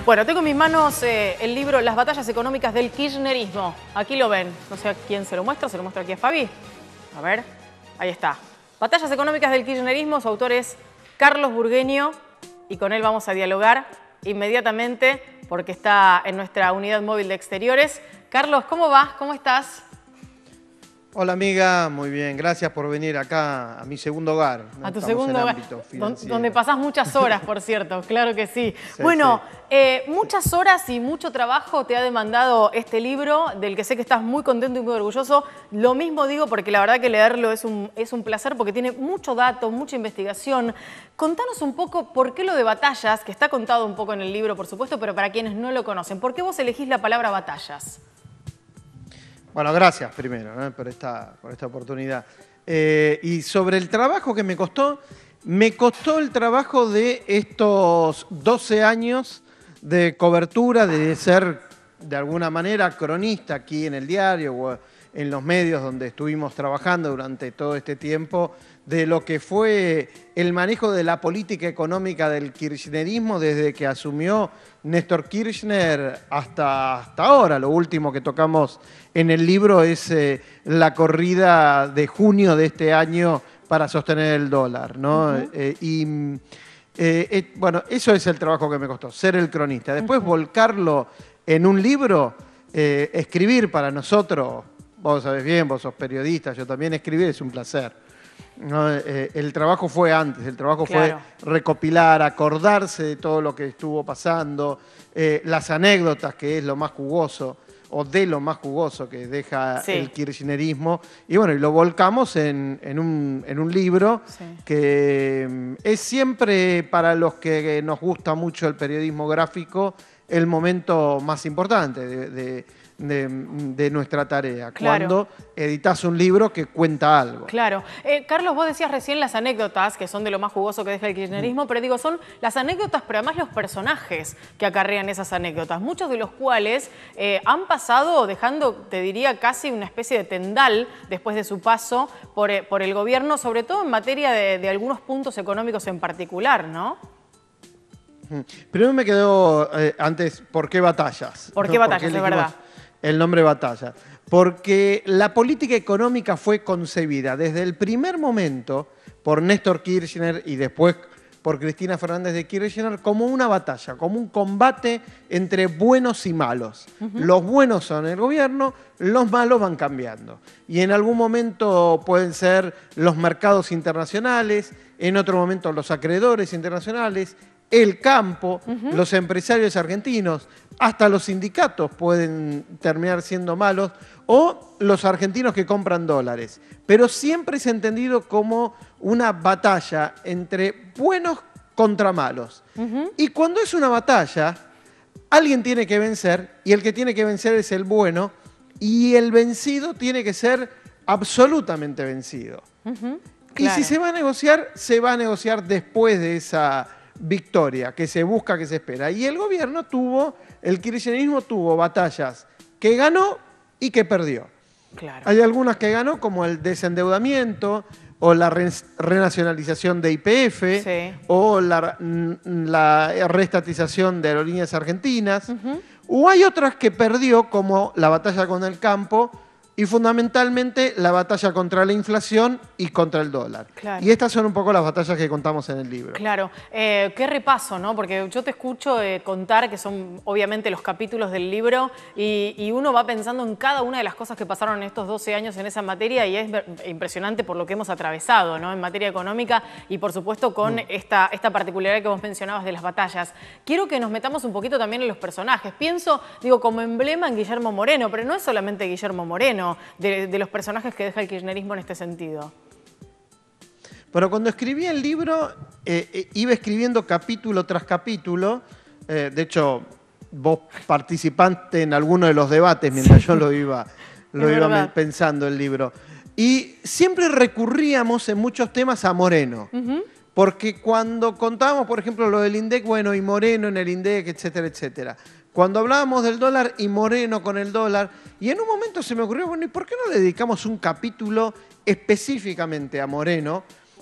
Bueno, tengo en mis manos el libro Las batallas económicas del kirchnerismo. Aquí lo ven. No sé a quién se lo muestra aquí a Fabi. A ver, ahí está. Batallas económicas del kirchnerismo, su autor es Carlos Burgueño y con él vamos a dialogar inmediatamente porque está en nuestra unidad móvil de exteriores. Carlos, ¿cómo va? ¿Cómo estás? Hola amiga, muy bien, gracias por venir acá a mi segundo hogar. ¿No? A tu segundo hogar, donde pasás muchas horas, por cierto, claro que sí. Sí, bueno, sí. Muchas horas y mucho trabajo te ha demandado este libro, del que sé que estás muy contento y muy orgulloso. Lo mismo digo porque la verdad que leerlo es un placer porque tiene mucho dato, mucha investigación. Contanos un poco por qué lo de batallas, que está contado un poco en el libro, por supuesto, pero para quienes no lo conocen, ¿por qué vos elegís la palabra batallas? Bueno, gracias primero por esta oportunidad. Y sobre el trabajo que me costó el trabajo de estos 12 años de cobertura, de ser de alguna manera cronista aquí en el diario o en los medios donde estuvimos trabajando durante todo este tiempo, de lo que fue el manejo de la política económica del kirchnerismo desde que asumió Néstor Kirchner hasta ahora. Lo último que tocamos en el libro es la corrida de junio de este año para sostener el dólar, ¿no? Bueno, eso es el trabajo que me costó, ser el cronista. Después volcarlo en un libro, escribir para nosotros, vos sabés bien, vos sos periodista, yo también, escribir es un placer. No, el trabajo fue antes, el trabajo fue recopilar, acordarse de todo lo que estuvo pasando, las anécdotas, que es lo más jugoso, o de lo más jugoso que deja el kirchnerismo. Y bueno, y lo volcamos en un libro que es siempre, para los que nos gusta mucho el periodismo gráfico, el momento más importante de nuestra tarea, cuando editas un libro que cuenta algo. Claro. Carlos, vos decías recién las anécdotas, que son de lo más jugoso que deja el kirchnerismo, pero digo, son las anécdotas, pero además los personajes que acarrean esas anécdotas, muchos de los cuales han pasado dejando, te diría, casi una especie de tendal después de su paso por el gobierno, sobre todo en materia de algunos puntos económicos en particular, ¿no? Primero me quedó antes, ¿por qué batallas? ¿Por qué batallas, de verdad? El nombre batalla. Porque la política económica fue concebida desde el primer momento por Néstor Kirchner y después por Cristina Fernández de Kirchner como una batalla, como un combate entre buenos y malos. Los buenos son el gobierno, los malos van cambiando. Y en algún momento pueden ser los mercados internacionales, en otro momento los acreedores internacionales, el campo, los empresarios argentinos, hasta los sindicatos pueden terminar siendo malos, o los argentinos que compran dólares. Pero siempre es entendido como una batalla entre buenos contra malos. Y cuando es una batalla, alguien tiene que vencer, y el que tiene que vencer es el bueno, y el vencido tiene que ser absolutamente vencido. Y si se va a negociar después de esa victoria que se busca, que se espera. Y el gobierno el kirchnerismo tuvo batallas que ganó y que perdió. Hay algunas que ganó, como el desendeudamiento, o la renacionalización de YPF, o la reestatización de aerolíneas argentinas. O hay otras que perdió, como la batalla con el campo, y fundamentalmente la batalla contra la inflación y contra el dólar. Y estas son un poco las batallas que contamos en el libro. Claro. Qué repaso, ¿no? Porque yo te escucho contar, que son obviamente los capítulos del libro, y uno va pensando en cada una de las cosas que pasaron en estos 12 años en esa materia, y es impresionante por lo que hemos atravesado, ¿no? En materia económica y por supuesto con esta particularidad que vos mencionabas de las batallas. Quiero que nos metamos un poquito también en los personajes. Pienso, digo, como emblema en Guillermo Moreno, pero no es solamente Guillermo Moreno, de los personajes que deja el kirchnerismo en este sentido. Bueno, cuando escribí el libro, iba escribiendo capítulo tras capítulo. De hecho, vos participaste en alguno de los debates mientras yo lo iba pensando el libro. Y siempre recurríamos en muchos temas a Moreno. Porque cuando contábamos, por ejemplo, lo del INDEC, bueno, y Moreno en el INDEC, etcétera, etcétera. Cuando hablábamos del dólar y Moreno con el dólar, y en un momento se me ocurrió, bueno, ¿y por qué no le dedicamos un capítulo específicamente a Moreno?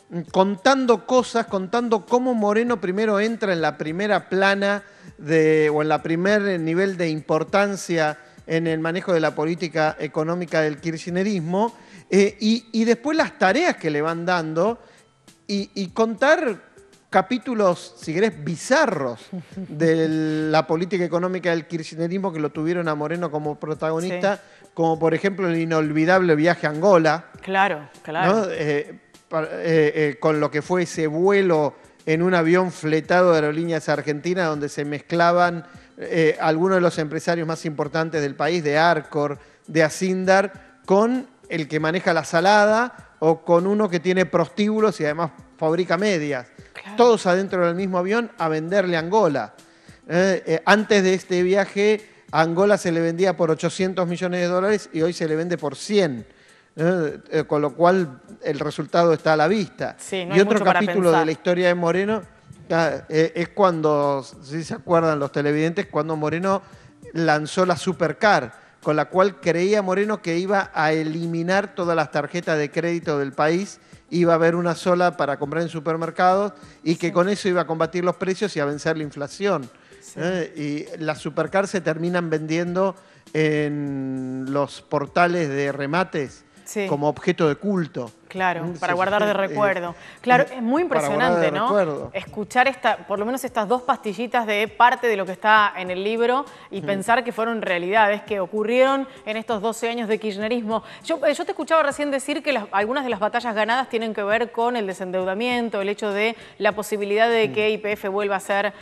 contando cosas, contando cómo Moreno primero entra en la primera plana o en la primer nivel de importancia en el manejo de la política económica del kirchnerismo, y después las tareas que le van dando, y contar capítulos, si querés, bizarros de la política económica del kirchnerismo que lo tuvieron a Moreno como protagonista, sí, como por ejemplo el inolvidable viaje a Angola. Claro, claro. ¿No? Con lo que fue ese vuelo en un avión fletado de Aerolíneas Argentinas, donde se mezclaban algunos de los empresarios más importantes del país, de Arcor, de Acindar, con el que maneja la salada o con uno que tiene prostíbulos y además fabrica medias. Claro. Todos adentro del mismo avión a venderle a Angola. Antes de este viaje, a Angola se le vendía por 800 millones de dólares y hoy se le vende por 100. Con lo cual el resultado está a la vista. Sí, no y otro capítulo de la historia de Moreno es cuando, si se acuerdan los televidentes, cuando Moreno lanzó la Supercar, con la cual creía Moreno que iba a eliminar todas las tarjetas de crédito del país, iba a haber una sola para comprar en supermercados y que con eso iba a combatir los precios y a vencer la inflación. Sí. Y las Supercar se terminan vendiendo en los portales de remates, sí, como objeto de culto. Claro, para guardar de recuerdo. Claro, es muy impresionante, ¿no? Recuerdo. Escuchar por lo menos estas dos pastillitas de parte de lo que está en el libro y pensar que fueron realidades que ocurrieron en estos 12 años de kirchnerismo. Yo te escuchaba recién decir que algunas de las batallas ganadas tienen que ver con el desendeudamiento, el hecho de la posibilidad de que YPF vuelva a ser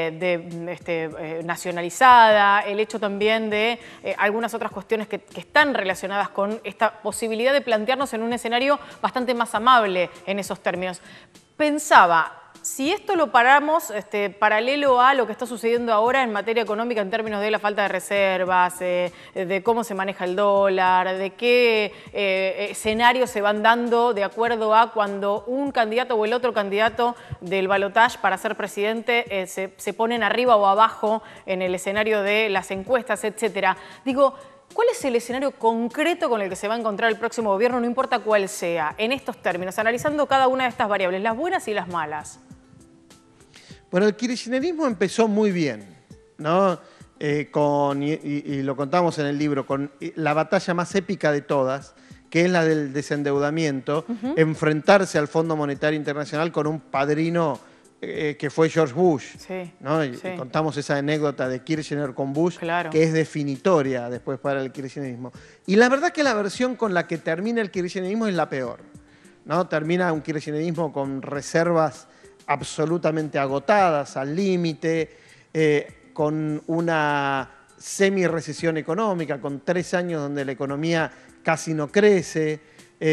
nacionalizada, el hecho también de algunas otras cuestiones que están relacionadas con esta posibilidad de plantearnos en un escenario bastante más amable en esos términos. Pensaba, si esto lo paramos paralelo a lo que está sucediendo ahora en materia económica en términos de la falta de reservas, de cómo se maneja el dólar, de qué escenarios se van dando de acuerdo a cuando un candidato o el otro candidato del balotaje para ser presidente se ponen arriba o abajo en el escenario de las encuestas, etcétera. Digo, ¿cuál es el escenario concreto con el que se va a encontrar el próximo gobierno, no importa cuál sea, en estos términos, analizando cada una de estas variables, las buenas y las malas? Bueno, el kirchnerismo empezó muy bien, ¿no? Y lo contamos en el libro, con la batalla más épica de todas, que es la del desendeudamiento, enfrentarse al Fondo Monetario Internacional con un padrino que fue George Bush, sí, ¿no? Y contamos esa anécdota de Kirchner con Bush, claro, que es definitoria después para el kirchnerismo. Y la verdad que la versión con la que termina el kirchnerismo es la peor, ¿no? Termina un kirchnerismo con reservas absolutamente agotadas, al límite, con una semi-recesión económica, con 3 años donde la economía casi no crece,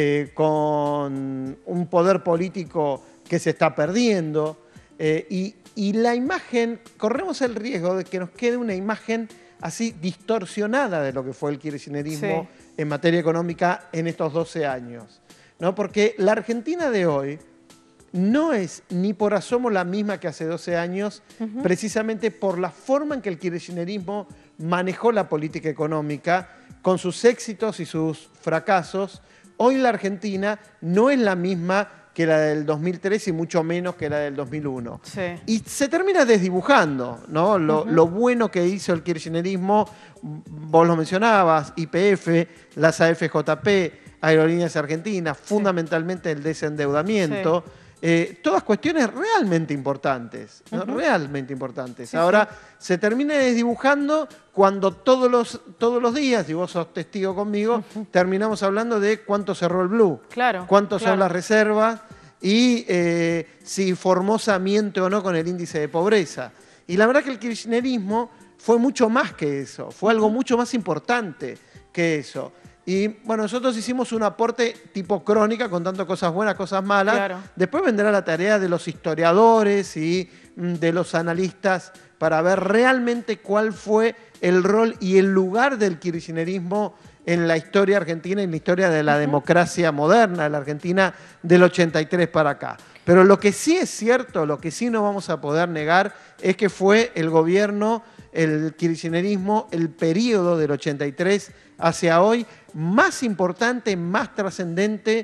con un poder político que se está perdiendo. Y la imagen, corremos el riesgo de que nos quede una imagen así distorsionada de lo que fue el kirchnerismo, sí, en materia económica en estos 12 años, ¿no? Porque la Argentina de hoy no es ni por asomo la misma que hace 12 años, precisamente por la forma en que el kirchnerismo manejó la política económica, con sus éxitos y sus fracasos. Hoy la Argentina no es la misma que la del 2003 y mucho menos que la del 2001. Sí. Y se termina desdibujando, ¿no? Lo bueno que hizo el kirchnerismo, vos lo mencionabas, YPF, las AFJP, Aerolíneas Argentinas, sí, fundamentalmente el desendeudamiento, sí, todas cuestiones realmente importantes, ¿no? Realmente importantes. Sí, ahora, sí, se termina desdibujando cuando todos los días, y vos sos testigo conmigo, terminamos hablando de cuánto cerró el Blue, claro, cuánto son las reservas y si Formosa miente o no con el índice de pobreza. Y la verdad que el kirchnerismo fue mucho más que eso, fue algo mucho más importante que eso. Y bueno, nosotros hicimos un aporte tipo crónica, contando cosas buenas, cosas malas. Claro. Después vendrá la tarea de los historiadores y de los analistas para ver realmente cuál fue el rol y el lugar del kirchnerismo en la historia argentina y en la historia de la democracia moderna, de la Argentina del 83 para acá. Pero lo que sí es cierto, lo que sí no vamos a poder negar, es que fue el gobierno, el kirchnerismo, el periodo del 83 hacia hoy, más importante, más trascendente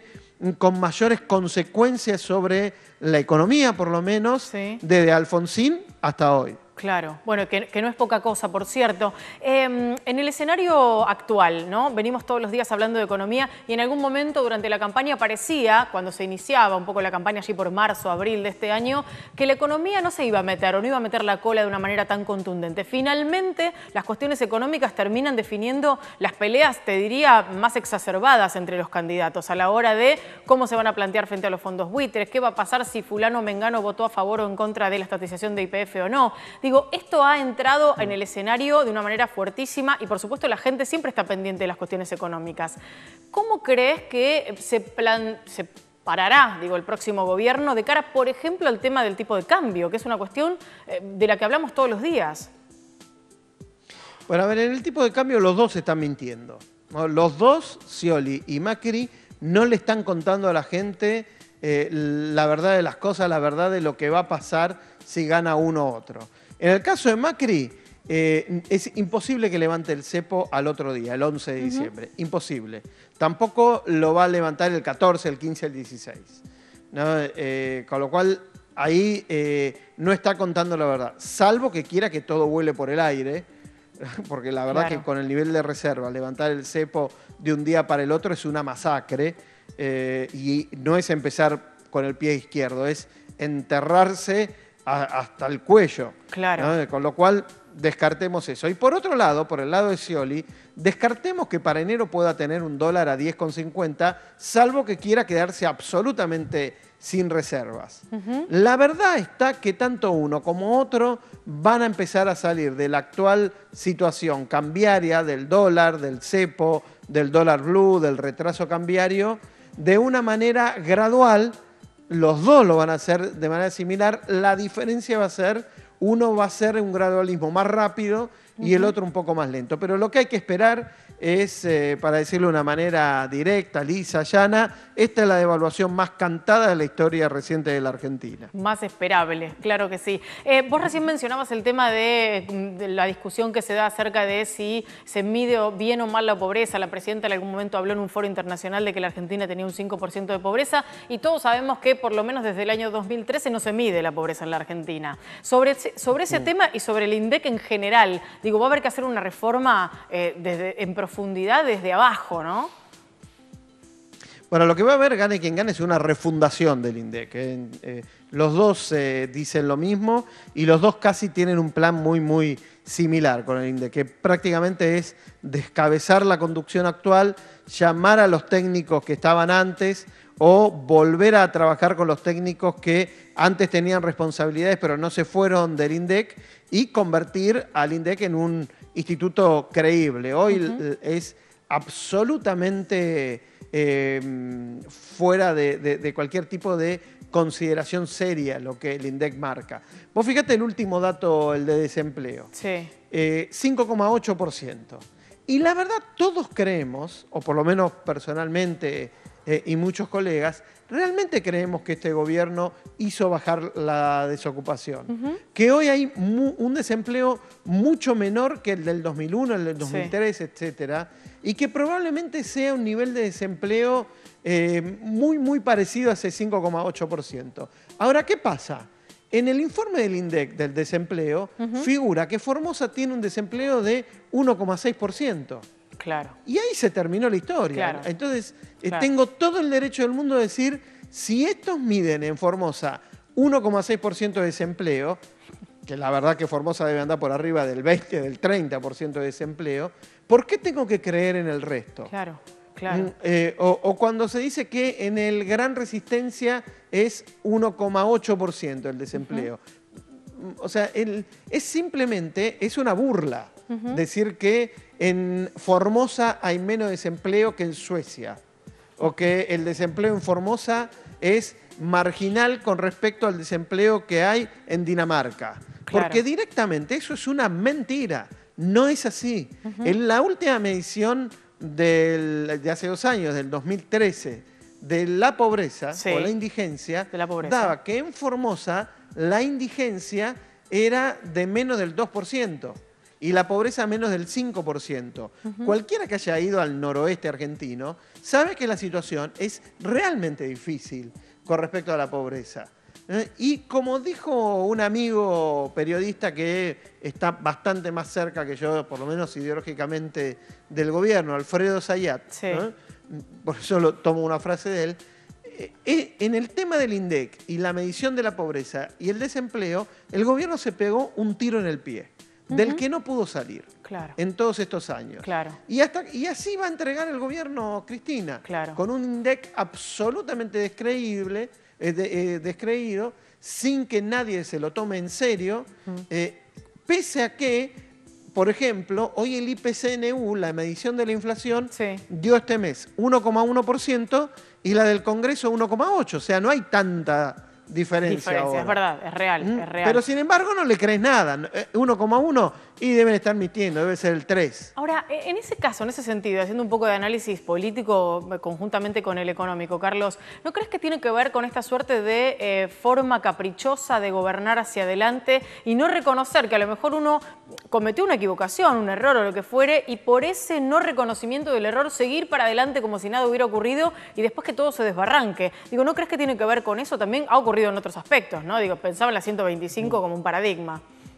con mayores consecuencias sobre la economía, por lo menos, Sí. desde Alfonsín hasta hoy. Claro, bueno, que no es poca cosa, por cierto. En el escenario actual, ¿no? Venimos todos los días hablando de economía y en algún momento durante la campaña parecía, cuando se iniciaba un poco la campaña allí por marzo, abril de este año, que la economía no se iba a meter o no iba a meter la cola de una manera tan contundente. Finalmente, las cuestiones económicas terminan definiendo las peleas, te diría, más exacerbadas entre los candidatos a la hora de cómo se van a plantear frente a los fondos buitres, qué va a pasar si fulano o mengano votó a favor o en contra de la estatización de YPF o no. Digo, esto ha entrado en el escenario de una manera fuertísima y por supuesto la gente siempre está pendiente de las cuestiones económicas. ¿Cómo crees que se parará, digo, el próximo gobierno de cara, por ejemplo, al tema del tipo de cambio, que es una cuestión de la que hablamos todos los días? Bueno, a ver, en el tipo de cambio los dos están mintiendo, ¿no? Los dos, Scioli y Macri, no le están contando a la gente la verdad de las cosas, la verdad de lo que va a pasar si gana uno u otro. En el caso de Macri, es imposible que levante el cepo al otro día, el 11 de diciembre. Imposible. Tampoco lo va a levantar el 14, el 15, el 16. ¿No? Con lo cual, ahí no está contando la verdad. Salvo que quiera que todo vuele por el aire, porque la verdad que con el nivel de reserva, levantar el cepo de un día para el otro es una masacre. Y no es empezar con el pie izquierdo, es enterrarse hasta el cuello. Claro. ¿No? Con lo cual, descartemos eso. Y por otro lado, por el lado de Scioli, descartemos que para enero pueda tener un dólar a 10,50, salvo que quiera quedarse absolutamente sin reservas. La verdad está que tanto uno como otro van a empezar a salir de la actual situación cambiaria, del dólar, del cepo, del dólar blue, del retraso cambiario, de una manera gradual. Los dos lo van a hacer de manera similar. La diferencia va a ser, uno va a ser un gradualismo más rápido y el otro un poco más lento. Pero lo que hay que esperar es, para decirlo de una manera directa, lisa, llana, esta es la devaluación más cantada de la historia reciente de la Argentina. Más esperable, claro que sí. Vos recién mencionabas el tema de la discusión que se da acerca de si se mide bien o mal la pobreza. La presidenta en algún momento habló en un foro internacional de que la Argentina tenía un 5% de pobreza y todos sabemos que por lo menos desde el año 2013 no se mide la pobreza en la Argentina. Sobre ese tema y sobre el INDEC en general, digo, va a haber que hacer una reforma en profundidad desde abajo, ¿no? Bueno, lo que va a haber, gane quien gane, es una refundación del INDEC. Los dos dicen lo mismo y los dos casi tienen un plan muy similar con el INDEC, que prácticamente es descabezar la conducción actual, llamar a los técnicos que estaban antes o volver a trabajar con los técnicos que antes tenían responsabilidades pero no se fueron del INDEC y convertir al INDEC en un instituto creíble. Hoy es absolutamente fuera de cualquier tipo de consideración seria lo que el INDEC marca. Vos fíjate el último dato, el de desempleo. Sí. 5,8%. Y la verdad todos creemos, o por lo menos personalmente y muchos colegas, realmente creemos que este gobierno hizo bajar la desocupación. Que hoy hay un desempleo mucho menor que el del 2001, el del 2003, etcétera, y que probablemente sea un nivel de desempleo muy parecido a ese 5,8%. Ahora, ¿qué pasa? En el informe del INDEC del desempleo figura que Formosa tiene un desempleo de 1,6%. Claro. Y ahí se terminó la historia. Claro. Entonces, tengo todo el derecho del mundo de decir, si estos miden en Formosa 1,6% de desempleo, que la verdad que Formosa debe andar por arriba del 20, del 30% de desempleo, ¿por qué tengo que creer en el resto? Claro, claro. O cuando se dice que en el Gran Resistencia es 1,8% el desempleo. O sea, es simplemente, es una burla decir que en Formosa hay menos desempleo que en Suecia, o que el desempleo en Formosa es marginal con respecto al desempleo que hay en Dinamarca. Claro. Porque directamente eso es una mentira, no es así. En la última medición de hace 2 años, del 2013, de la pobreza o la indigencia, daba que en Formosa la indigencia era de menos del 2%. y la pobreza menos del 5%. Cualquiera que haya ido al noroeste argentino sabe que la situación es realmente difícil con respecto a la pobreza. Y como dijo un amigo periodista que está bastante más cerca que yo, por lo menos ideológicamente, del gobierno, Alfredo Zayat, Sí. por eso tomo una frase de él, en el tema del INDEC y la medición de la pobreza y el desempleo, el gobierno se pegó un tiro en el pie, del que no pudo salir Claro. en todos estos años. Claro. Y así va a entregar el gobierno Cristina, Claro. con un INDEC absolutamente descreído, sin que nadie se lo tome en serio, pese a que, por ejemplo, hoy el IPCNU, la medición de la inflación, Sí. dio este mes 1,1% y la del Congreso 1,8%. O sea, no hay tanta diferencia ahora. Es verdad, es real, es real. Pero sin embargo no le crees nada. 1,1 y deben estar mintiendo, debe ser el 3. Ahora, en ese caso, en ese sentido, haciendo un poco de análisis político conjuntamente con el económico, Carlos, ¿no crees que tiene que ver con esta suerte de forma caprichosa de gobernar hacia adelante y no reconocer que a lo mejor uno cometió una equivocación, un error o lo que fuere, y por ese no reconocimiento del error seguir para adelante como si nada hubiera ocurrido y después que todo se desbarranque? Digo, ¿no crees que tiene que ver con eso? También ha ocurrido en otros aspectos, ¿no? Digo, pensaba en la 125 como un paradigma.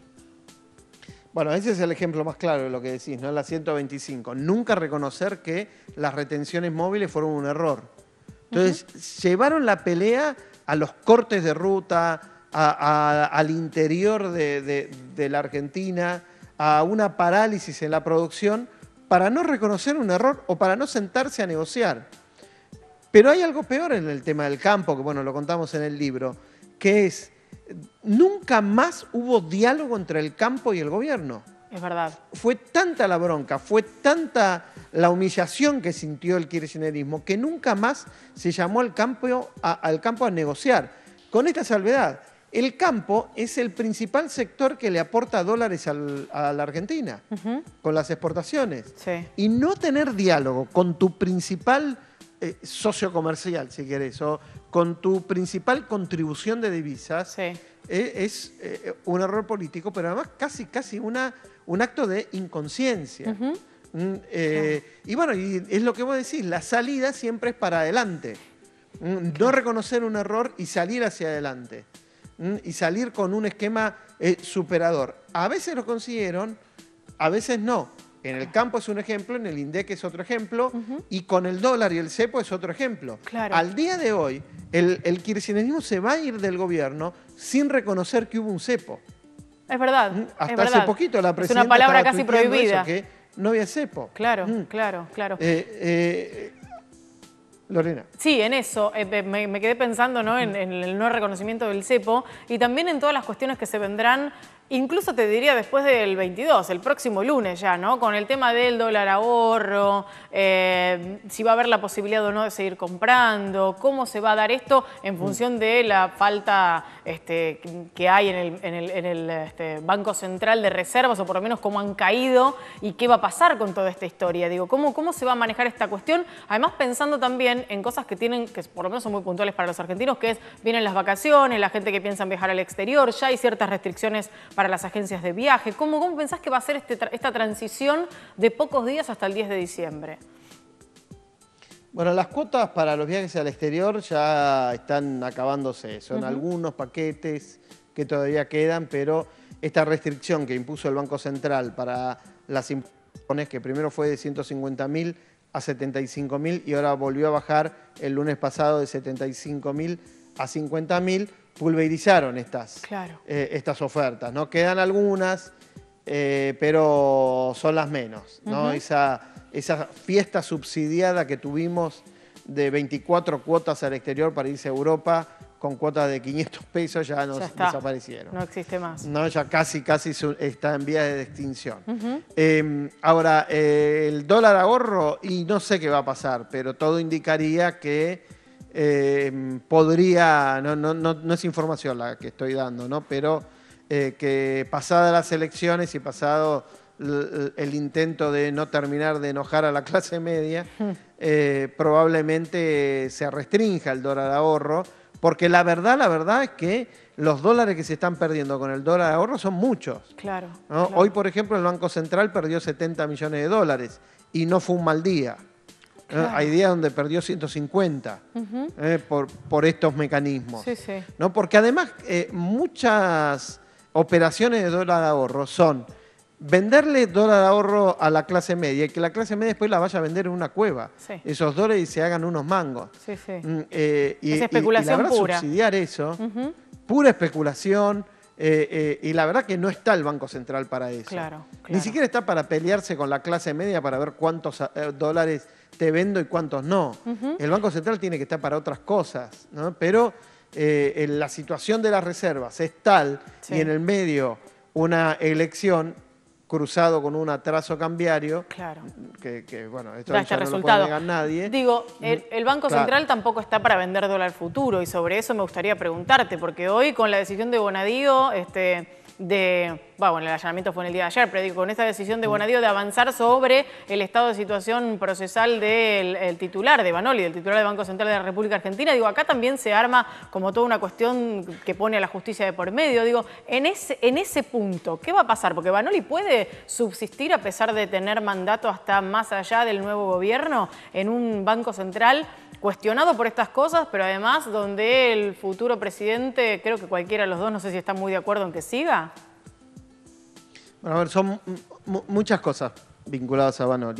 Bueno, ese es el ejemplo más claro de lo que decís, ¿no? La 125. Nunca reconocer que las retenciones móviles fueron un error. Entonces, llevaron la pelea a los cortes de ruta, al interior de la Argentina, a una parálisis en la producción, para no reconocer un error o para no sentarse a negociar. Pero hay algo peor en el tema del campo, que bueno, lo contamos en el libro, que es, nunca más hubo diálogo entre el campo y el gobierno. Es verdad. Fue tanta la bronca, fue tanta la humillación que sintió el kirchnerismo, que nunca más se llamó al campo a negociar. Con esta salvedad, el campo es el principal sector que le aporta dólares a la Argentina, con las exportaciones. Sí. Y no tener diálogo con tu principal socio comercial, si querés, o con tu principal contribución de divisas, Sí. es un error político, pero además casi un acto de inconsciencia. Y bueno, y es lo que vos decís, la salida siempre es para adelante. No reconocer un error y salir hacia adelante. Y salir con un esquema superador. A veces lo consiguieron, a veces no. En el campo es un ejemplo, en el INDEC es otro ejemplo, y con el dólar y el cepo es otro ejemplo. Claro. Al día de hoy, el kirchnerismo se va a ir del gobierno sin reconocer que hubo un cepo. Es verdad. Hasta es verdad. hace poquito la presidenta Es una palabra estaba casi tuiteando prohibida. eso, que no había cepo. Claro, claro. Lorena. Sí, en eso. Me quedé pensando, ¿no? en el no reconocimiento del cepo y también en todas las cuestiones que se vendrán, incluso te diría después del 22, el próximo lunes ya, ¿no? Con el tema del dólar ahorro, si va a haber la posibilidad o no de seguir comprando, cómo se va a dar esto en función de la falta que hay en el Banco Central de Reservas, o por lo menos cómo han caído y qué va a pasar con toda esta historia. Digo, ¿cómo se va a manejar esta cuestión? Además, pensando también en cosas que por lo menos son muy puntuales para los argentinos, que es, vienen las vacaciones, la gente que piensa en viajar al exterior, ya hay ciertas restricciones para las agencias de viaje. ¿Cómo pensás que va a ser esta transición de pocos días hasta el 10 de diciembre? Bueno, las cuotas para los viajes al exterior ya están acabándose. Son algunos paquetes que todavía quedan, pero esta restricción que impuso el Banco Central para las importaciones, que primero fue de 150.000 a 75.000 y ahora volvió a bajar el lunes pasado de 75.000 a 50.000, pulverizaron estas ofertas, ¿no? Quedan algunas, pero son las menos, ¿no? Esa fiesta subsidiada que tuvimos de 24 cuotas al exterior para irse a Europa con cuotas de 500 pesos ya desaparecieron. No existe más. No, ya casi está en vías de extinción. Ahora, el dólar ahorro, y no sé qué va a pasar, pero todo indicaría que podría, no es información la que estoy dando, ¿no? Pero que pasadas las elecciones y pasado el intento de no terminar de enojar a la clase media, probablemente se restrinja el dólar ahorro, Porque la verdad es que los dólares que se están perdiendo con el dólar ahorro son muchos. Claro, ¿no? claro. Hoy, por ejemplo, el Banco Central perdió 70 millones de dólares y no fue un mal día. Claro. Hay días donde perdió 150 por estos mecanismos. Sí, sí. ¿no? Porque además muchas operaciones de dólar ahorro son venderle dólar ahorro a la clase media y que la clase media después la vaya a vender en una cueva. Sí. Esos dólares y se hagan unos mangos. Sí, sí. Es especulación y la verdad, pura. Subsidiar eso, pura especulación. Y la verdad que no está el Banco Central para eso. Claro, Ni claro. siquiera está para pelearse con la clase media para ver cuántos dólares te vendo y cuántos no. El Banco Central tiene que estar para otras cosas, ¿no? Pero la situación de las reservas es tal Sí. y en el medio una elección cruzado con un atraso cambiario, Claro. que bueno, esto Da ya este no lo puede resultado. negar nadie. Digo, el Banco Claro. Central tampoco está para vender dólar futuro y sobre eso me gustaría preguntarte, porque hoy con la decisión de Bonadío, bueno, el allanamiento fue en el día de ayer, pero digo, con esta decisión de Bonadío de avanzar sobre el estado de situación procesal del titular de Banoli, del titular del Banco Central de la República Argentina, digo, acá también se arma como toda una cuestión que pone a la justicia de por medio. Digo, en ese punto, ¿qué va a pasar? Porque Banoli puede subsistir a pesar de tener mandato hasta más allá del nuevo gobierno en un Banco Central cuestionado por estas cosas, pero además donde el futuro presidente, creo que cualquiera de los dos, no sé si está muy de acuerdo en que siga. Bueno, a ver, son muchas cosas vinculadas a Banoli.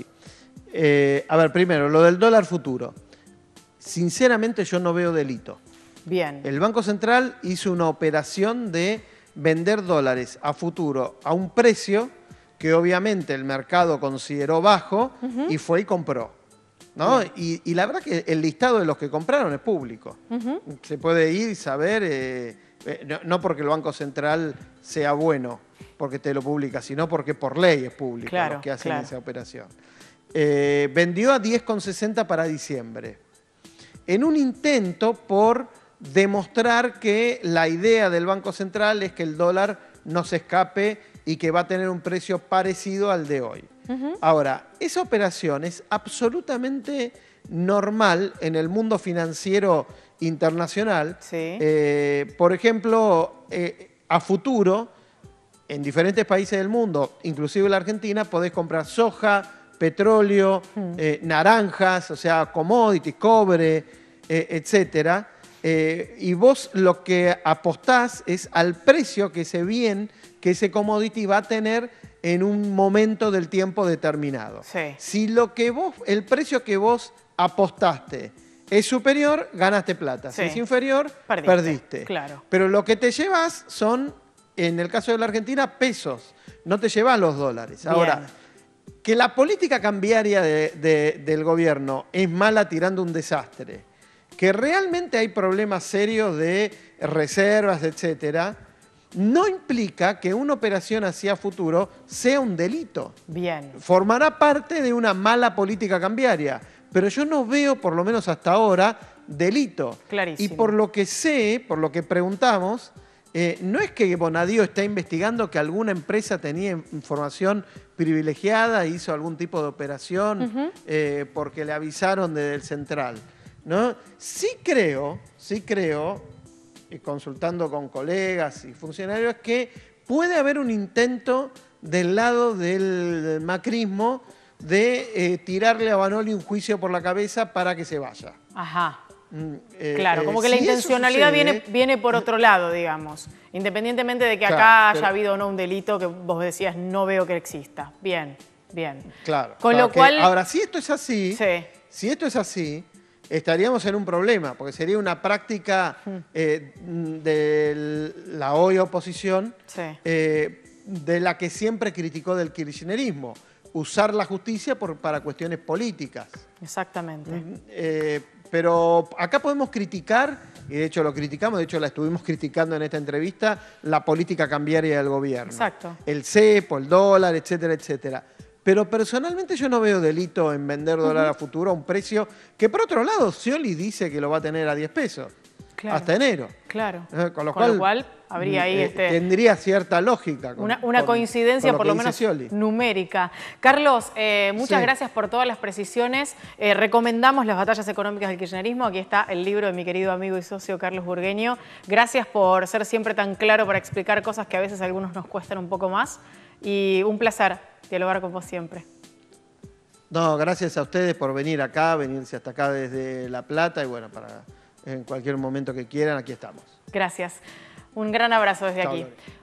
A ver, primero, lo del dólar futuro. Sinceramente yo no veo delito. Bien. El Banco Central hizo una operación de vender dólares a futuro a un precio que obviamente el mercado consideró bajo y fue y compró. ¿no? Y la verdad que el listado de los que compraron es público. Se puede ir y saber, no porque el Banco Central sea bueno, porque te lo publica, sino porque por ley es público los que hacen esa operación. Vendió a 10,60 para diciembre, en un intento por demostrar que la idea del Banco Central es que el dólar no se escape y que va a tener un precio parecido al de hoy. Ahora, esa operación es absolutamente normal en el mundo financiero internacional. Sí. Por ejemplo, a futuro, en diferentes países del mundo, inclusive la Argentina, podés comprar soja, petróleo, naranjas, o sea, commodities, cobre, etcétera. Y vos lo que apostás es al precio que ese bien, que ese commodity va a tener en un momento del tiempo determinado. Sí. Si el precio que vos apostaste es superior, ganaste plata. Sí. Si es inferior, perdiste. Claro. Pero lo que te llevas son, en el caso de la Argentina, pesos. No te llevas los dólares. Bien. Ahora, que la política cambiaria del gobierno es mala tirando un desastre, que realmente hay problemas serios de reservas, etcétera, no implica que una operación hacia futuro sea un delito. Bien. Formará parte de una mala política cambiaria, pero yo no veo, por lo menos hasta ahora, delito. Clarísimo. Y por lo que sé, por lo que preguntamos, no es que Bonadío está investigando que alguna empresa tenía información privilegiada e hizo algún tipo de operación porque le avisaron desde el central, ¿no? Sí creo, consultando con colegas y funcionarios, que puede haber un intento del lado del macrismo de tirarle a Banoli un juicio por la cabeza para que se vaya. Ajá. Claro, como que la si intencionalidad sucede, viene por otro lado, digamos. Independientemente de que acá claro, haya habido o no un delito que vos decías, no veo que exista. Bien, bien. Claro. Con lo cual... Ahora, si esto es así, Sí. estaríamos en un problema, porque sería una práctica de la hoy oposición de la que siempre criticó del kirchnerismo, usar la justicia para cuestiones políticas. Exactamente. Pero acá podemos criticar, y de hecho lo criticamos, de hecho la estuvimos criticando en esta entrevista, la política cambiaria del gobierno. Exacto. El cepo, el dólar, etcétera, etcétera. Pero personalmente yo no veo delito en vender dólar a futuro a un precio que, por otro lado, Scioli dice que lo va a tener a 10 pesos. Claro. hasta enero. Claro. Con lo cual habría ahí tendría cierta lógica. Una coincidencia, por lo menos Scioli. numérica. Carlos, muchas gracias por todas las precisiones. Recomendamos Las batallas económicas del kirchnerismo. Aquí está el libro de mi querido amigo y socio Carlos Burgueño. Gracias por ser siempre tan claro para explicar cosas que a veces a algunos nos cuestan un poco más. Y un placer dialogar con vos siempre. No, gracias a ustedes por venir acá, venirse hasta acá desde La Plata y bueno, para en cualquier momento que quieran, aquí estamos. Gracias. Un gran abrazo desde Chao, aquí. Lore.